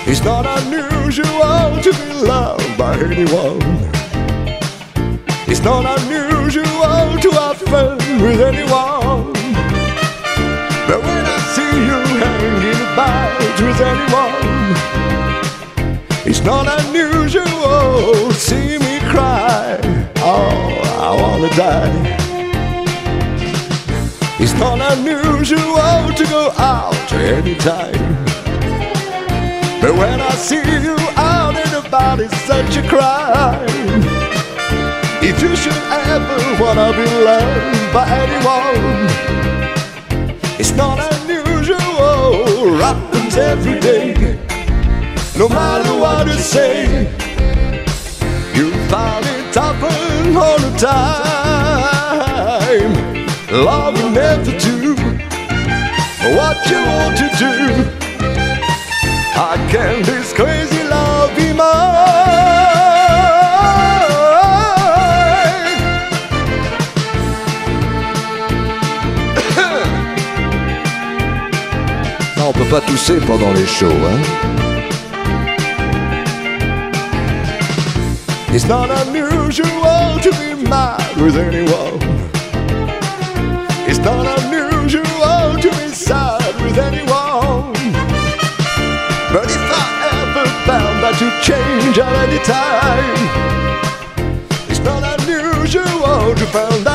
It's not unusual to be loved by anyone. It's not unusual to have fun with anyone. But when I see you hanging about with anyone, it's not unusual to see me cry. Oh, I wanna die. It's not unusual to go out anytime. But when I see you out and about, it's such a crime. If you should ever wanna be loved by anyone, it's not unusual, happens every day. No matter what you say, you find it happen all the time. Love will never do what you want to do. How can this crazy love be mine? Non, on peut pas tousser pendant les shows, hein? It's not unusual to be mad with anyone. It's not unusual to be sad with anyone. But if I ever found that you change at any time, it's not unusual to find